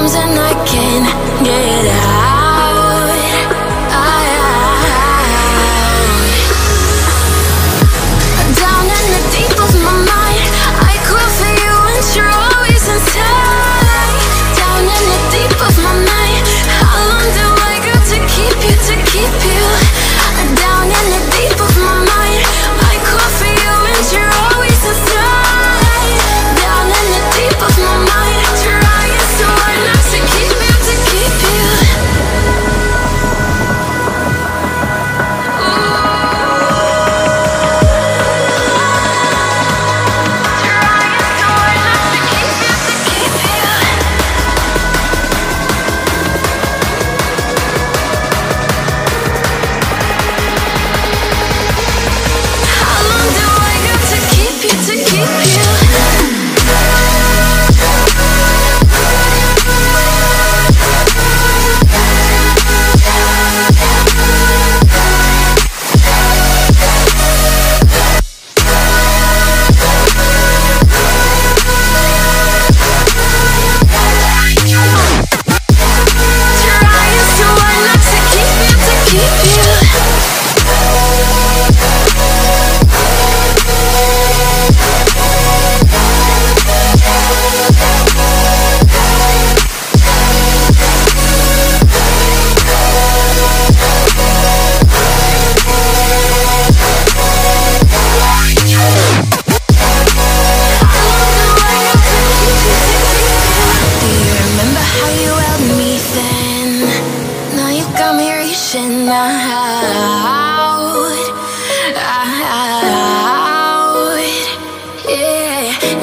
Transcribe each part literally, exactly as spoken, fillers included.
times than I can get out. Down in the deep of my mind, I call for you and you're always inside. Down in the deep of my mind, how long do I got to keep you, to keep you? Down in the deep of my mind, I call for you and you're always inside. Down in the deep of my mind, trying so hard not to keep you, to keep you.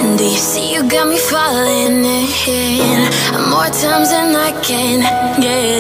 Times and I can get